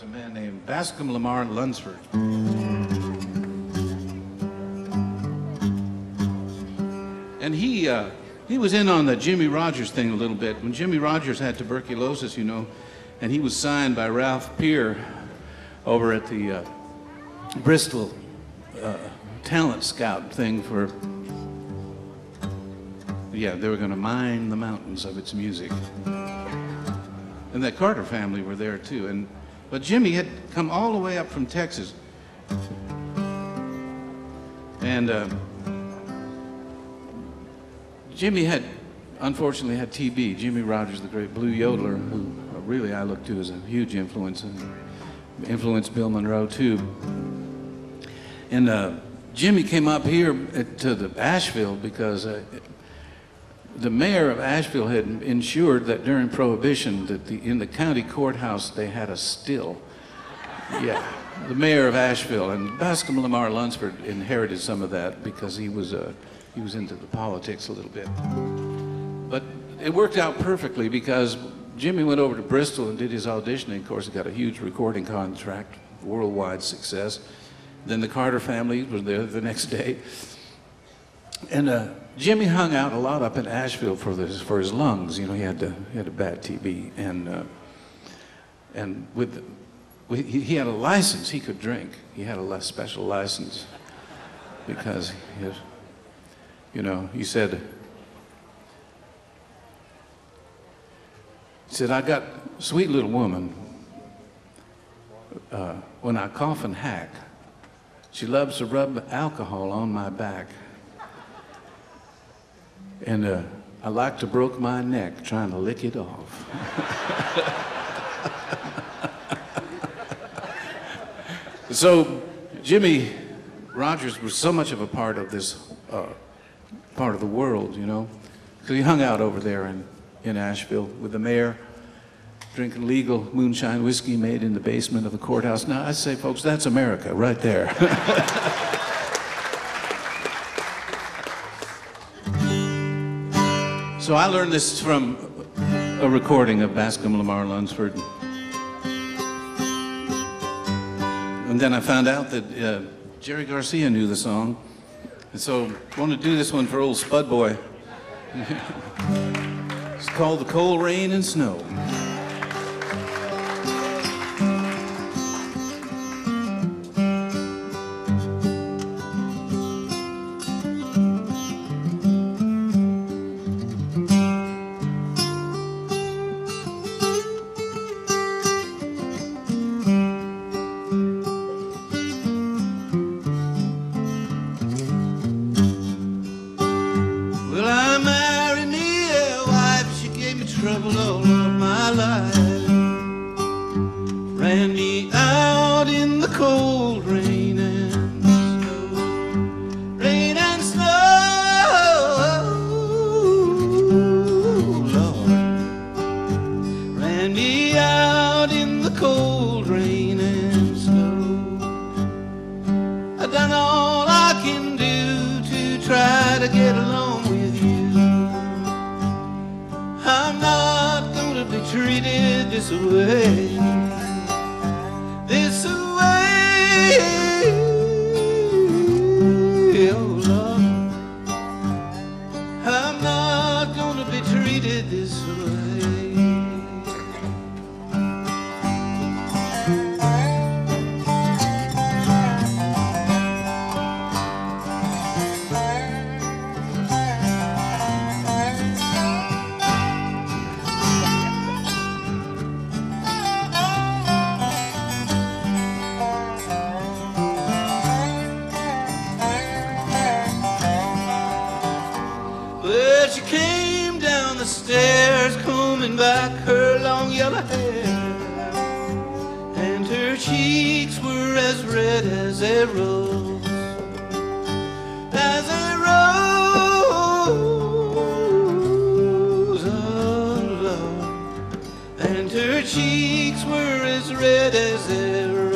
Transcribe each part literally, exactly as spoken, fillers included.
A man named Bascom Lamar Lunsford. And he, uh, he was in on the Jimmie Rodgers thing a little bit. When Jimmie Rodgers had tuberculosis, you know, and he was signed by Ralph Peer over at the uh, Bristol uh, talent scout thing for, yeah, they were going to mine the mountains of its music. And that Carter family were there too. And But Jimmy had come all the way up from Texas. And uh, Jimmy had, unfortunately, had T B. Jimmie Rodgers, the great blue yodeler, who really I look to as a huge influence, and influenced Bill Monroe too. And uh, Jimmy came up here at, to the Asheville because uh, the mayor of Asheville had ensured that during Prohibition that the, in the county courthouse they had a still. Yeah, the mayor of Asheville, and Bascom Lamar Lunsford inherited some of that because he was uh, he was into the politics a little bit. But it worked out perfectly because Jimmy went over to Bristol and did his auditioning. Of course, he got a huge recording contract, worldwide success. Then the Carter family was there the next day. And uh, Jimmy hung out a lot up in Asheville for his for his lungs. You know, he had to, he had a bad T B, and uh, and with, with he, he had a license. He could drink. He had a less special license because he had, you know, he said he said I got a sweet little woman. Uh, when I cough and hack, she loves to rub alcohol on my back. And uh, I like to broke my neck trying to lick it off. So Jimmie Rodgers was so much of a part of this uh, part of the world, you know, because he hung out over there in, in Asheville with the mayor, drinking legal moonshine whiskey made in the basement of the courthouse. Now, I say, folks, that's America right there. So I learned this from a recording of Bascom Lamar Lunsford. And then I found out that uh, Jerry Garcia knew the song. And so I want to do this one for old Spud Boy. It's called The Cold Rain and Snow. Trouble all of my life, ran me out in the cold rain and snow, rain and snow, Lord, ran me out in the cold rain and snow. I've done all I can do to try to get along with you. I'm not gonna be treated this way, this way, oh Lord. I'm not gonna be treated this way. She came down the stairs, combing back her long yellow hair, and her cheeks were as red as a rose, as a rose, oh Lord. And her cheeks were as red as a rose.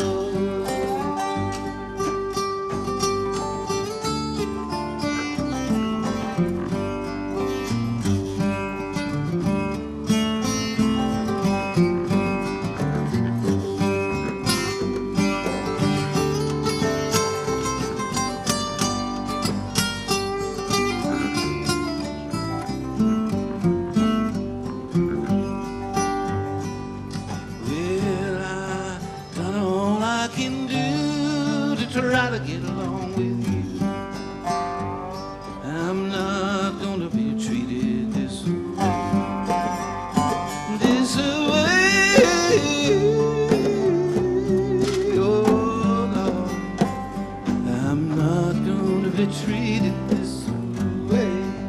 to get along with you. I'm not gonna be treated this way, this way. Oh Lord, I'm not gonna be treated this way.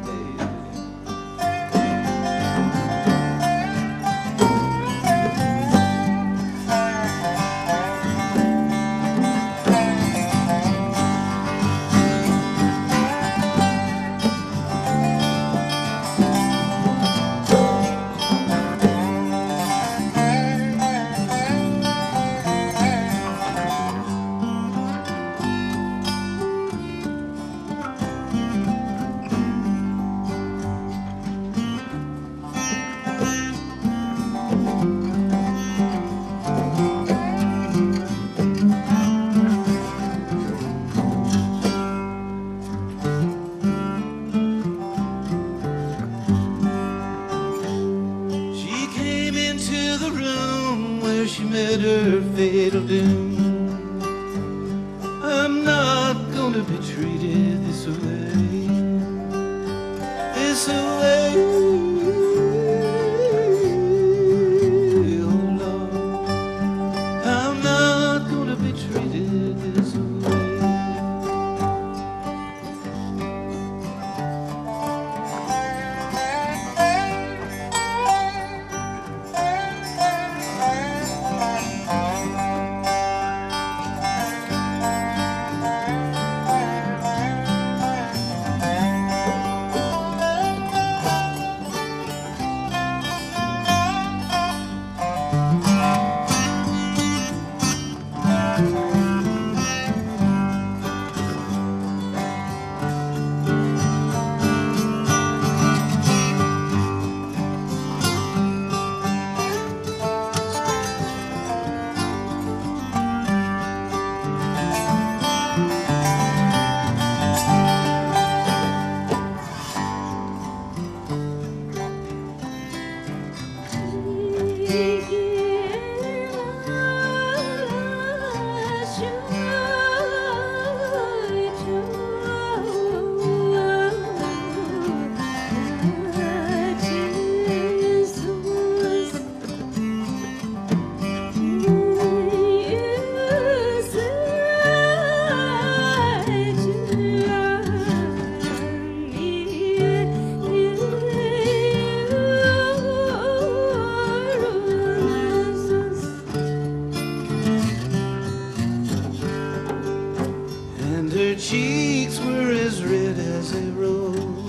She met her fatal doom. I'm not gonna be treated this way, this way. Oh Lord, I'm not gonna be treated this way. Her cheeks were as red as a rose.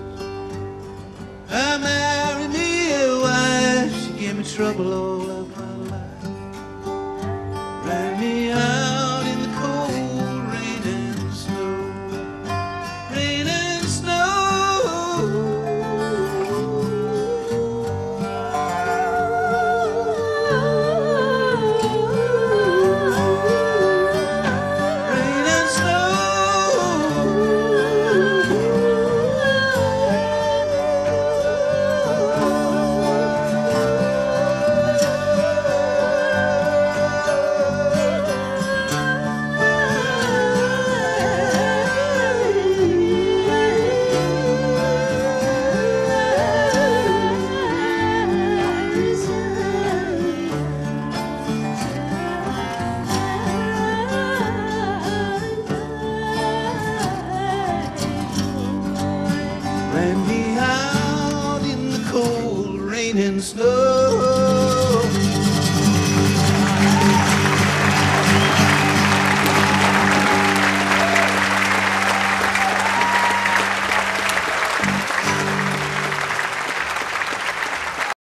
I married me a wife, she gave me trouble all of my life. Ran me out in the cold rain and snow, rain and snow. Ran me out in the cold rain and snow.